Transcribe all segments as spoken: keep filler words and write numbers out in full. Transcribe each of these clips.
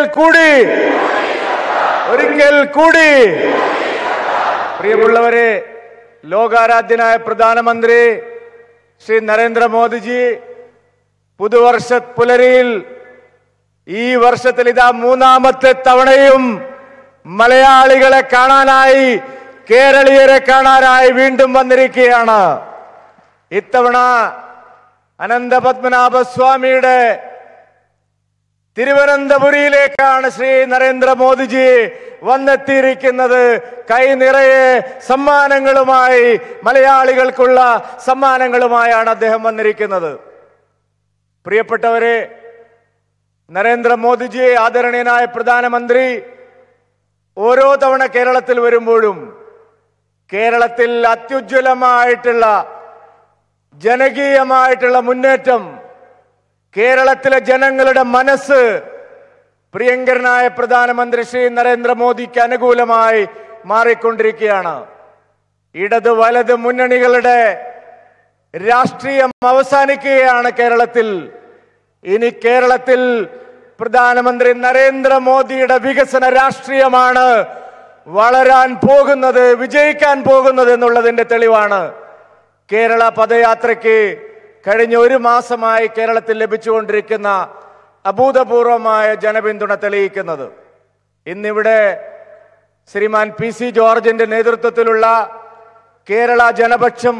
കൂടി ഒരിക്കൽ കൂടി പ്രിയമുള്ളവരെ, ലോകാരാധ്യനായ പ്രധാനമന്ത്രി ശ്രീ നരേന്ദ്രമോദിജി പുതുവർഷ പുലരിയിൽ ഈ വർഷത്തിൽ ഇതാ മൂന്നാമത്തെ തവണയും മലയാളികളെ കാണാനായി, കേരളീയരെ കാണാനായി വീണ്ടും വന്നിരിക്കുകയാണ്. ഇത്തവണ അനന്തപത്മനാഭസ്വാമിയുടെ തിരുവനന്തപുരിയിലേക്കാണ് ശ്രീ നരേന്ദ്രമോദിജി വന്നെത്തിയിരിക്കുന്നത്. കൈ നിറയെ സമ്മാനങ്ങളുമായി, മലയാളികൾക്കുള്ള സമ്മാനങ്ങളുമായാണ് അദ്ദേഹം വന്നിരിക്കുന്നത്. പ്രിയപ്പെട്ടവരെ, നരേന്ദ്രമോദിജി ആദരണീയനായ പ്രധാനമന്ത്രി ഓരോ തവണ കേരളത്തിൽ വരുമ്പോഴും കേരളത്തിൽ അത്യുജ്വലമായിട്ടുള്ള ജനകീയമായിട്ടുള്ള മുന്നേറ്റം, കേരളത്തിലെ ജനങ്ങളുടെ മനസ്സ് പ്രിയങ്കരനായ പ്രധാനമന്ത്രി ശ്രീ നരേന്ദ്രമോദിക്ക് അനുകൂലമായി മാറിക്കൊണ്ടിരിക്കുകയാണ്. ഇടത് വലത് മുന്നണികളുടെ രാഷ്ട്രീയം അവസാനിക്കുകയാണ് കേരളത്തിൽ. ഇനി കേരളത്തിൽ പ്രധാനമന്ത്രി നരേന്ദ്രമോദിയുടെ വികസന രാഷ്ട്രീയമാണ് വളരാൻ പോകുന്നത്, വിജയിക്കാൻ പോകുന്നത് എന്നുള്ളതിന്റെ തെളിവാണ് കേരള പദയാത്രയ്ക്ക് കഴിഞ്ഞ ഒരു മാസമായി കേരളത്തിൽ ലഭിച്ചുകൊണ്ടിരിക്കുന്ന അഭൂതപൂർവമായ ജനപിന്തുണ തെളിയിക്കുന്നത്. ഇന്നിവിടെ ശ്രീമാൻ പി സി ജോർജിന്റെ നേതൃത്വത്തിലുള്ള കേരള ജനപക്ഷം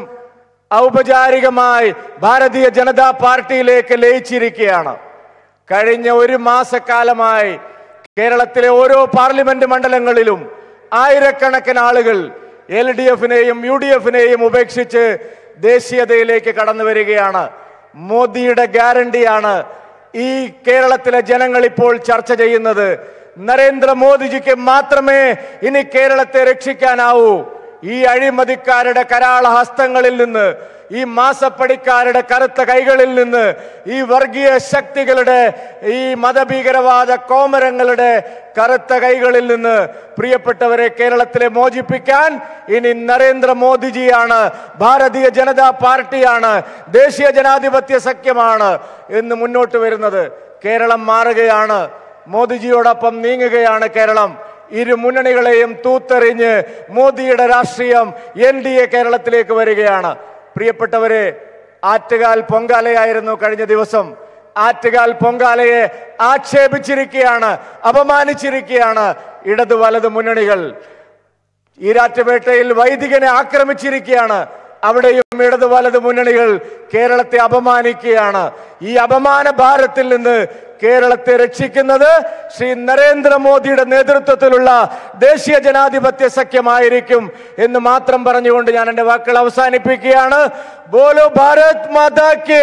ഔപചാരികമായി ഭാരതീയ ജനതാ പാർട്ടിയിലേക്ക് ലയിച്ചിരിക്കുകയാണ്. കഴിഞ്ഞ ഒരു മാസക്കാലമായി കേരളത്തിലെ ഓരോ പാർലമെന്റ് മണ്ഡലങ്ങളിലും ആയിരക്കണക്കിന് ആളുകൾ എൽ ഡി എഫിനെയും യു ഡി എഫിനെയും ഉപേക്ഷിച്ച് ദേശീയതയിലേക്ക് കടന്നു വരികയാണ്. മോദിയുടെ ഗ്യാരണ്ടിയാണ് ഈ കേരളത്തിലെ ജനങ്ങൾ ഇപ്പോൾ ചർച്ച ചെയ്യുന്നത്. നരേന്ദ്രമോദിജിക്ക് മാത്രമേ ഇനി കേരളത്തെ രക്ഷിക്കാനാവൂ. ഈ അഴിമതിക്കാരുടെ കരാള ഹസ്തങ്ങളിൽ നിന്ന്, ഈ മാസപ്പടിക്കാരുടെ കറുത്ത കൈകളിൽ നിന്ന്, ഈ വർഗീയ ശക്തികളുടെ, ഈ മതഭീകരവാദ കോമരങ്ങളുടെ കറുത്ത കൈകളിൽ നിന്ന് പ്രിയപ്പെട്ടവരെ കേരളത്തിലെ മോചിപ്പിക്കാൻ ഇനി നരേന്ദ്രമോദിജിയാണ്, ഭാരതീയ ജനതാ പാർട്ടിയാണ്, ദേശീയ ജനാധിപത്യ സഖ്യമാണ് എന്ന് മുന്നോട്ട് വരുന്നത്. കേരളം മാറുകയാണ്, മോദിജിയോടൊപ്പം നീങ്ങുകയാണ് കേരളം. ഇരു മുന്നണികളെയും തൂത്തെറിഞ്ഞ് മോദിയുടെ രാഷ്ട്രീയം എൻ ഡി എ കേരളത്തിലേക്ക് വരികയാണ്. പ്രിയപ്പെട്ടവരെ, ആറ്റുകാൽ പൊങ്കാലയായിരുന്നു കഴിഞ്ഞ ദിവസം. ആറ്റുകാൽ പൊങ്കാലയെ ആക്ഷേപിച്ചിരിക്കുകയാണ്, അപമാനിച്ചിരിക്കുകയാണ് ഇടത് വലത് മുന്നണികൾ. ഈരാറ്റുപേട്ടയിൽ വൈദികനെ ആക്രമിച്ചിരിക്കുകയാണ്. അവിടെയും ഇടത് വലത് മുന്നണികൾ കേരളത്തെ അപമാനിക്കുകയാണ്. ഈ അപമാന ഭാരത്തിൽ നിന്ന് കേരളത്തെ രക്ഷിക്കുന്നത് ശ്രീ നരേന്ദ്രമോദിയുടെ നേതൃത്വത്തിലുള്ള ദേശീയ ജനാധിപത്യ സഖ്യമായിരിക്കും എന്ന് മാത്രം പറഞ്ഞുകൊണ്ട് ഞാൻ എന്റെ വാക്കുകൾ അവസാനിപ്പിക്കുകയാണ്. ബോലോ ഭാരത് മാതാ കി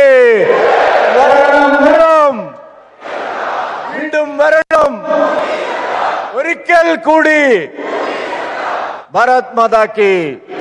വരണം, വീണ്ടും വരണം, ഒരിക്കൽ കൂടി ഭാരത് മാതാ കി.